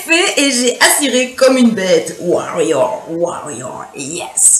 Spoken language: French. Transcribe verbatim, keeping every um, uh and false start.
fait et j'ai assuré comme une bête. Warrior, warrior, yes.